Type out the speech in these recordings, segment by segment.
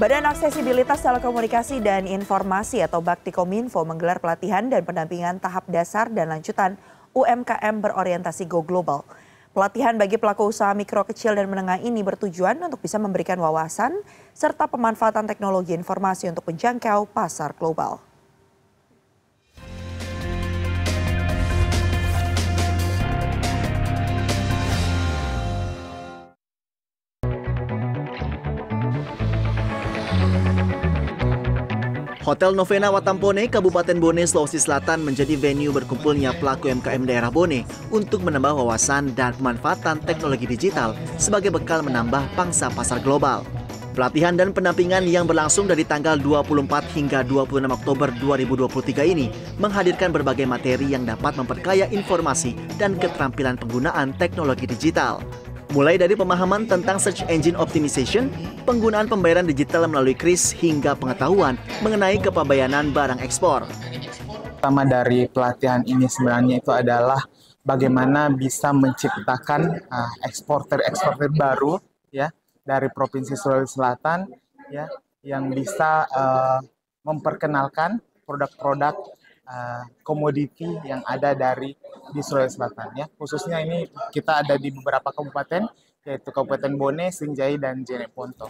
Badan Aksesibilitas Telekomunikasi dan Informasi atau Baktikominfo menggelar pelatihan dan pendampingan tahap dasar dan lanjutan UMKM berorientasi Go Global. Pelatihan bagi pelaku usaha mikro, kecil, dan menengah ini bertujuan untuk bisa memberikan wawasan serta pemanfaatan teknologi informasi untuk menjangkau pasar global. Hotel Novena Watampone, Kabupaten Bone, Sulawesi Selatan menjadi venue berkumpulnya pelaku UMKM daerah Bone untuk menambah wawasan dan pemanfaatan teknologi digital sebagai bekal menambah pangsa pasar global. Pelatihan dan pendampingan yang berlangsung dari tanggal 24 hingga 26 Oktober 2023 ini menghadirkan berbagai materi yang dapat memperkaya informasi dan keterampilan penggunaan teknologi digital. Mulai dari pemahaman tentang search engine optimization, penggunaan pembayaran digital melalui KRIS, hingga pengetahuan mengenai kepabeanan barang ekspor. Pertama dari pelatihan ini sebenarnya itu adalah bagaimana bisa menciptakan eksporter baru ya dari Provinsi Sulawesi Selatan ya yang bisa memperkenalkan produk-produk komoditi yang ada di Sulawesi Selatan ya. Khususnya ini kita ada di beberapa kabupaten yaitu Kabupaten Bone, Sinjai, dan Jeneponto.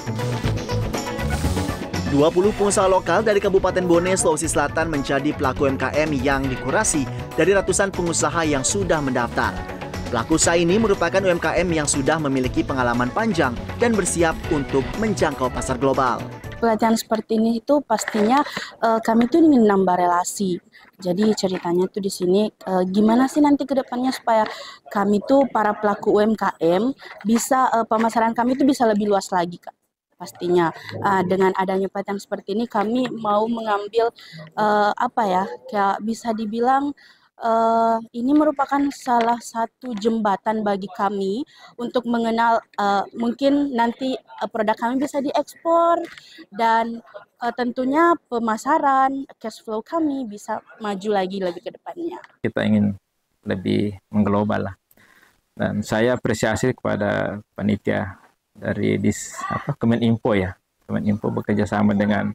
20 pengusaha lokal dari Kabupaten Bone, Sulawesi Selatan menjadi pelaku UMKM yang dikurasi dari ratusan pengusaha yang sudah mendaftar. Pelaku usaha ini merupakan UMKM yang sudah memiliki pengalaman panjang dan bersiap untuk menjangkau pasar global. Pelatihan seperti ini itu pastinya kami tuh ingin nambah relasi. Jadi ceritanya tuh di sini gimana sih nanti ke depannya supaya kami tuh para pelaku UMKM bisa pemasaran kami tuh bisa lebih luas lagi, Kak. Pastinya dengan adanya pelatihan seperti ini kami mau mengambil kayak bisa dibilang ini merupakan salah satu jembatan bagi kami untuk mengenal mungkin nanti produk kami bisa diekspor dan tentunya pemasaran, cash flow kami bisa maju lagi lebih ke depannya. Kita ingin lebih mengglobal lah. Dan saya apresiasi kepada panitia dari Kemeninfo ya. Kemeninfo bekerja sama dengan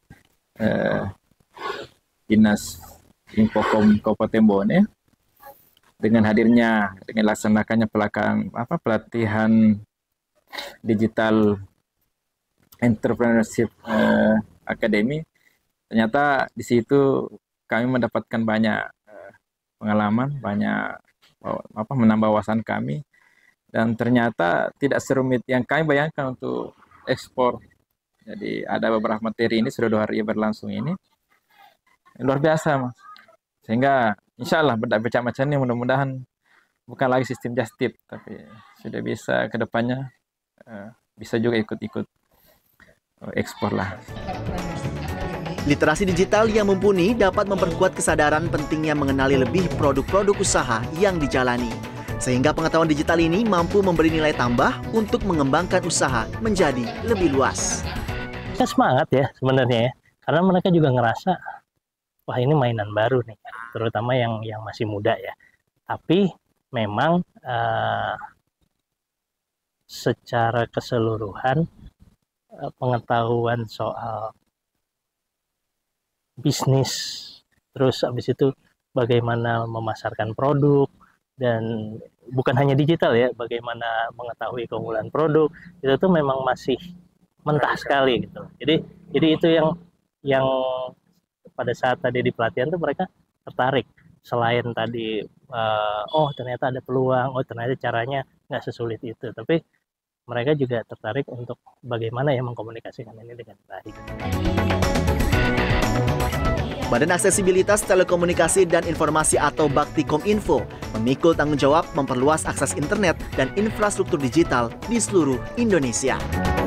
Dinas Infokom Kabupaten Bone dengan hadirnya dengan laksanakannya pelatihan digital entrepreneurship academy. Ternyata di situ kami mendapatkan banyak pengalaman, banyak menambah wawasan kami, dan ternyata tidak serumit yang kami bayangkan untuk ekspor. Jadi ada beberapa materi ini sudah 2 hari berlangsung ini luar biasa, Mas. Sehingga insya Allah bercak macam ini mudah-mudahan bukan lagi sistem just tip, tapi sudah bisa ke depannya bisa juga ikut-ikut ekspor lah. Literasi digital yang mumpuni dapat memperkuat kesadaran pentingnya mengenali lebih produk-produk usaha yang dijalani. Sehingga pengetahuan digital ini mampu memberi nilai tambah untuk mengembangkan usaha menjadi lebih luas. Saya semangat ya sebenarnya ya, karena mereka juga ngerasa wah ini mainan baru nih, terutama yang masih muda ya. Tapi memang secara keseluruhan pengetahuan soal bisnis, terus habis itu bagaimana memasarkan produk, dan bukan hanya digital ya, bagaimana mengetahui keunggulan produk, itu tuh memang masih mentah sekali gitu. Jadi itu yang pada saat tadi di pelatihan tuh mereka tertarik. Selain tadi, ternyata ada peluang, ternyata caranya nggak sesulit itu. Tapi mereka juga tertarik untuk bagaimana ya mengkomunikasikan ini dengan baik. Badan Aksesibilitas Telekomunikasi dan Informasi atau Baktikominfo memikul tanggung jawab memperluas akses internet dan infrastruktur digital di seluruh Indonesia.